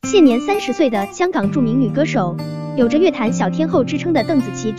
现年30岁的香港著名女歌手，有着乐坛小天后之称的邓紫棋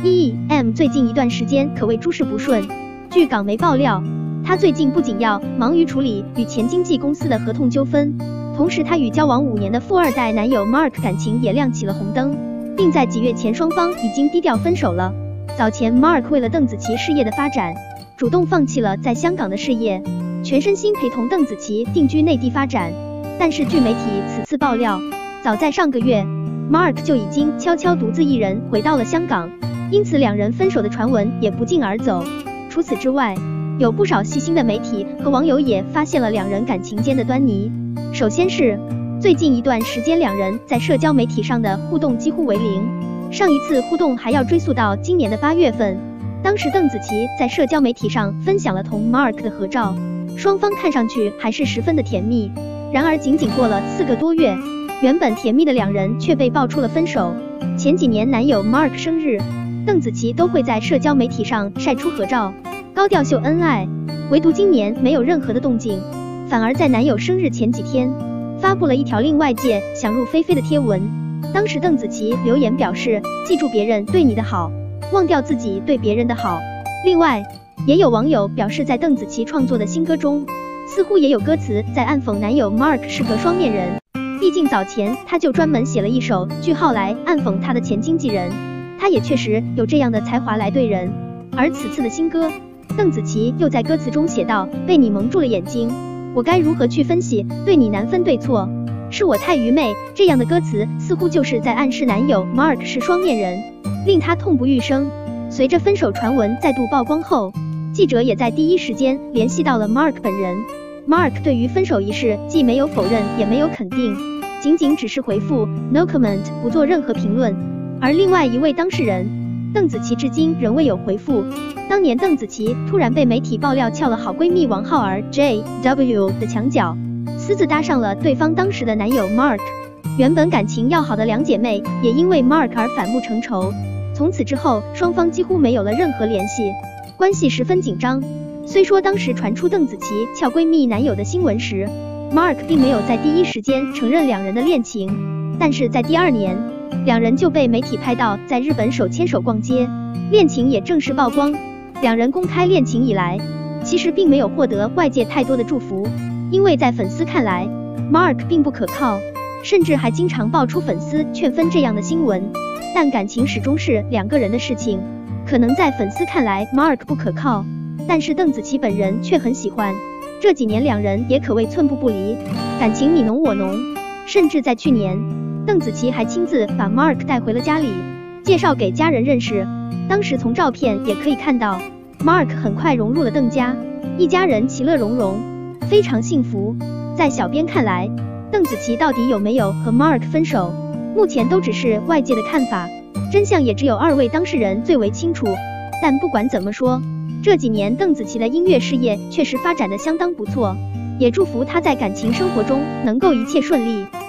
GEM 最近一段时间可谓诸事不顺。据港媒爆料，她最近不仅要忙于处理与前经纪公司的合同纠纷，同时她与交往5年的富二代男友 Mark 感情也亮起了红灯，并在几月前双方已经低调分手了。早前 Mark 为了邓紫棋事业的发展，主动放弃了在香港的事业，全身心陪同邓紫棋定居内地发展。但是据媒体此次爆料，早在上个月 Mark 就已经悄悄独自一人回到了香港，因此两人分手的传闻也不胫而走。除此之外，有不少细心的媒体和网友也发现了两人感情间的端倪。首先是最近一段时间两人在社交媒体上的互动几乎为零，上一次互动还要追溯到今年的8月份，当时邓紫棋在社交媒体上分享了同 Mark 的合照，双方看上去还是十分的甜蜜。然而仅过了4个多月，原本甜蜜的两人却被爆出了分手。前几年男友 Mark 生日，邓紫棋都会在社交媒体上晒出合照，高调秀恩爱，唯独今年没有任何的动静，反而在男友生日前几天发布了一条令外界想入非非的贴文。当时邓紫棋留言表示，记住别人对你的好，忘掉自己对别人的好。另外也有网友表示，在邓紫棋创作的新歌中，似乎也有歌词在暗讽男友 Mark 是个双面人，毕竟早前他就专门写了一首句号来暗讽他的前经纪人，他也确实有这样的才华来对人。而此次的新歌，邓紫棋又在歌词中写道，被你蒙住了眼睛，我该如何去分析，对你难分对错，是我太愚昧。这样的歌词似乎就是在暗示男友 Mark 是双面人，令他痛不欲生。随着分手传闻再度曝光后，记者也在第一时间联系到了 Mark 本人。Mark 对于分手一事既没有否认也没有肯定，仅只是回复 No comment， 不做任何评论。而另外一位当事人邓紫棋至今仍未有回复。当年邓紫棋突然被媒体爆料撬了好闺蜜王浩儿 JW 的墙角，私自搭上了对方当时的男友 Mark。原本感情要好的两姐妹也因为 Mark 而反目成仇，从此之后双方几乎没有了任何联系，关系十分紧张。虽说当时传出邓紫棋撬闺蜜男友的新闻时， Mark 并没有在第一时间承认两人的恋情，但是在第2年，两人就被媒体拍到在日本手牵手逛街，恋情也正式曝光。两人公开恋情以来，其实并没有获得外界太多的祝福，因为在粉丝看来 Mark 并不可靠，甚至还经常爆出粉丝劝分这样的新闻。但感情始终是两个人的事情，可能在粉丝看来 Mark 不可靠，但是邓紫棋本人却很喜欢。这几年两人也可谓寸步不离，感情你侬我侬，甚至在去年，邓紫棋还亲自把 Mark 带回了家里，介绍给家人认识。当时从照片也可以看到 Mark 很快融入了邓家，一家人其乐融融，非常幸福。在小编看来，邓紫棋到底有没有和 Mark 分手，目前都只是外界的看法，真相也只有2位当事人最为清楚。但不管怎么说，这几年邓紫棋的音乐事业确实发展得相当不错，也祝福她在感情生活中能够一切顺利。